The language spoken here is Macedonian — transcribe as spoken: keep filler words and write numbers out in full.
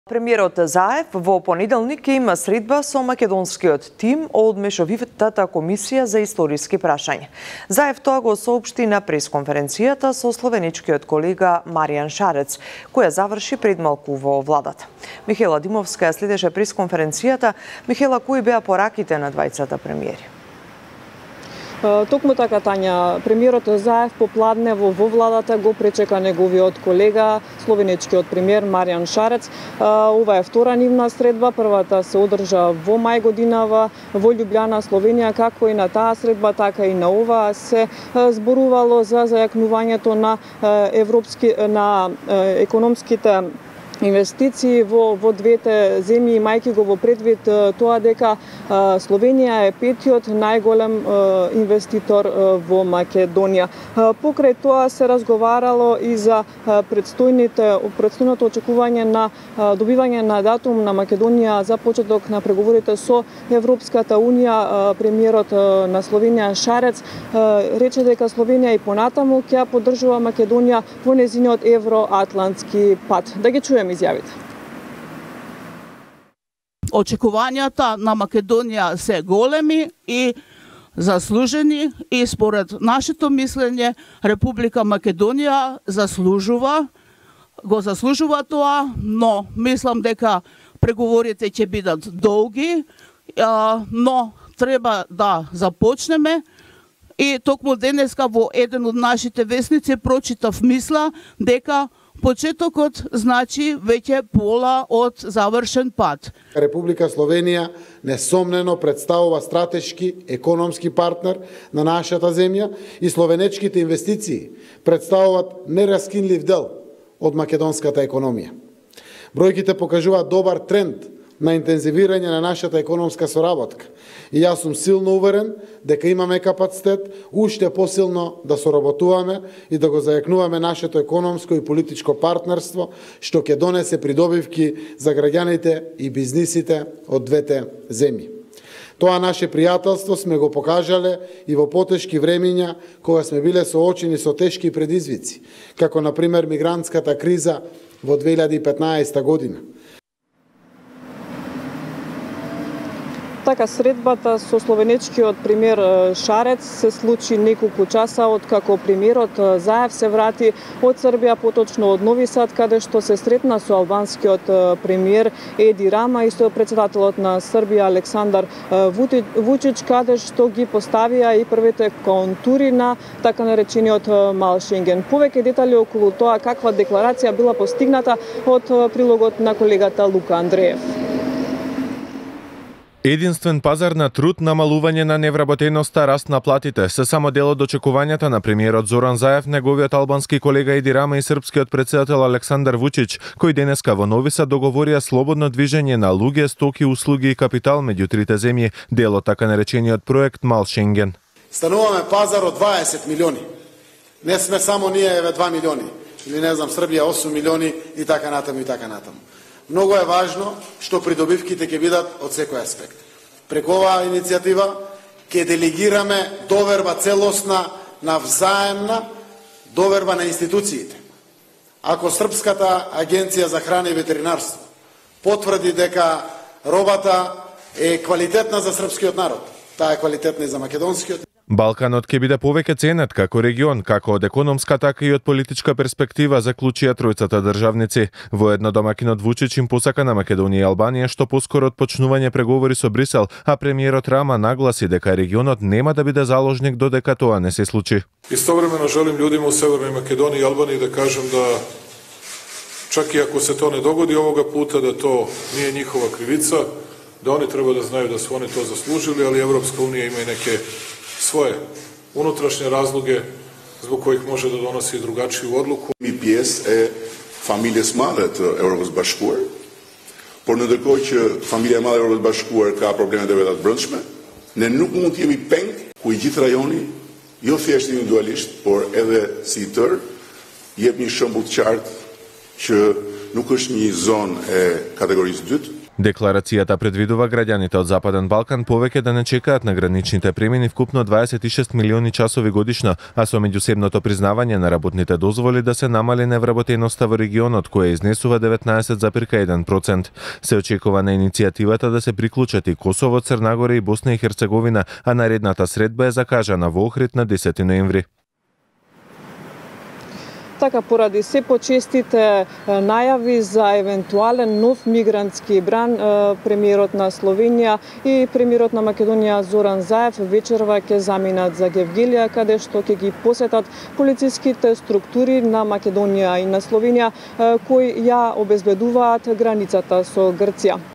Премиерот Заев во понеделник ќе има средба со македонскиот тим од Мешовитата комисија за историски прашања. Заев тоа го соопшти на пресконференцијата со словеничкиот колега Маријан Шарец, која заврши пред малку во владата. Михела Димовска следеше пресконференцијата. Михела, кои беа пораките на двајцата премиери? Токму така, Тања, премиерот Заев попладнево во владата го пречека неговиот колега, словеничкиот премиер Маријан Шарец. Ова е втора нивна средба, првата се одржа во мај годинава во Љубљана, Словенија, како и на таа средба, така и на ова се зборувало за зајакнувањето на европски на економските инвестиции во, во двете земји, имајќи го во предвид тоа дека Словенија е петиот најголем инвеститор во Македонија. Покрај тоа се разговарало и за предстојните предстојното очекување на добивање на датум на Македонија за почеток на преговорите со Европската унија. Премиерот на Словенија Шарец рече дека Словенија и понатаму ќе поддржува Македонија во незиниот евроатлантски пат. Да ги чуеме изјавите. Очекувањата на Македонија се големи и заслужени и според нашето мислење Република Македонија заслужува, го заслужува тоа, но мислам дека преговорите ќе бидат долги, но треба да започнеме. И токму денеска во еден од нашите весници прочитав мисла дека почетокот значи веќе пола од завршен пат. Република Словенија несомнено представува стратешки економски партнер на нашата земја и словенечките инвестиции представуваат нераскинлив дел од македонската економија. Бројките покажуваат добар тренд на интензивирање на нашата економска соработка. И јас сум силно уверен дека имаме капацитет уште посилно да соработуваме и да го зајакнуваме нашето економско и политичко партнерство, што ќе донесе придобивки за граѓаните и бизнисите од двете земји. Тоа наше пријателство сме го покажале и во потешки времиња кога сме биле соочени со тешки предизвици, како на пример мигрантската криза во две илјади и петнаесета година. Така, средбата со словенечкиот премиер Шарец се случи неколку часа откако премиерот Заев се врати од Србија, поточно од Нови Сад, каде што се сретна со албанскиот премиер Еди Рама и со председателот на Србија Александар Вучич, каде што ги поставија и првите контури на така наречениот мал Шенген. Повеќе детали околу тоа каква декларација била постигната од прилогот на колегата Лука Андреев. Единствен пазар на труд, намалување на невработеноста, раст на платите се само дел од очекувањата на премиерот Зоран Заев, неговиот албански колега Еди Рама и српскиот председател Александар Вучич, кои денеска во Нови Сад договорија слободно движење на луѓе, стоки, услуги и капитал меѓу трите земји, дел од така наречениот проект Мал Шенген. Стануваме пазар од дваесет милиони. Не сме само ние еве два милиони, или не знам Србија осум милиони и така натаму и така натаму. Многу е важно што придобивките ќе бидат од секој аспект. Преку оваа иницијатива ќе делегираме доверба целосна на взаемна доверба на институциите. Ако Српската агенција за храна и ветеринарство потврди дека робата е квалитетна за српскиот народ, таа е квалитетна и за македонскиот. Балканот ќе биде повеќе ценет како регион, како од економска, така и од политичка перспектива, заклучија тројцата државници. Воедно домакинот Вучич им посака на Македонија и Албанија што поскоро од почнување преговори со Брисел, а премиерот Рама нагласи дека регионот нема да биде заложник додека тоа не се случи. Истовремено желим луѓето во Северна Македонија и Албанија да кажем да чак и ако се тоа не догоди овога пута, да то не е njihova кривица, да они треба да знају да се они тоа заслужили, али Европска унија има и неке своje unutrašnje razloge zbog kojih može da donosi drugačiju odluku. Mi pjesë e familjes madhe të Evropës Bashkuar, por në ndërkohë që familja e madhe e Evropës Bashkuar ka probleme të veta të brendshme, ne nuk mund të jemi peng ku i gjithë rajoni, jo thjesht individualisht, por edhe si i tërë, jep një shembull të qartë që nuk është një zonë e kategorisë dytë. Декларацијата предвидува граѓаните од Западен Балкан повеќе да не чекаат на граничните премини вкупно дваесет и шест милиони часови годишно, а со меѓусебното признавање на работните дозволи да се намали невработеноста во регионот, која изнесува деветнаесет зарез еден процент. Се очекува на иницијативата да се приклучат и Косово, Црна Гора и Босна и Херцеговина, а наредната средба е закажана во Охрид на десети ноември. Така, поради се почестите најави за евентуален нов мигрантски бран, премиерот на Словенија и премиерот на Македонија Зоран Заев вечерва ќе заминат за Гевгелија, каде што ќе ги посетат полициските структури на Македонија и на Словенија, кои ја обезбедуваат границата со Грција.